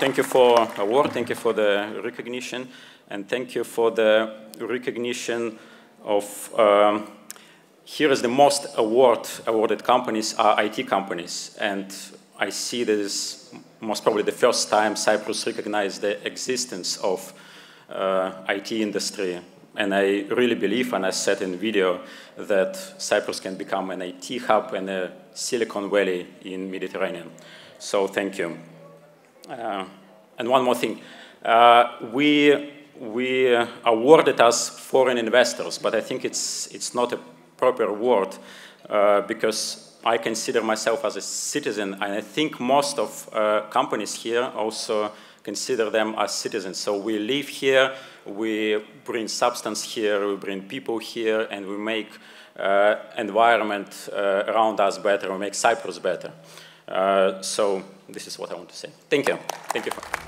thank you for the award, thank you for the recognition, and thank you for the recognition of, here is the most awarded companies are IT companies, and I see this most probably the first time Cyprus recognized the existence of IT industry. And I really believe, and I said in the video, that Cyprus can become an IT hub and a Silicon Valley in Mediterranean. So thank you. And one more thing. We awarded as foreign investors, but I think it's not a proper word because I consider myself as a citizen, and I think most of companies here also consider them as citizens. So we live here, we bring substance here, we bring people here, and we make environment around us better, we make Cyprus better. So this is what I want to say. Thank you. Thank you.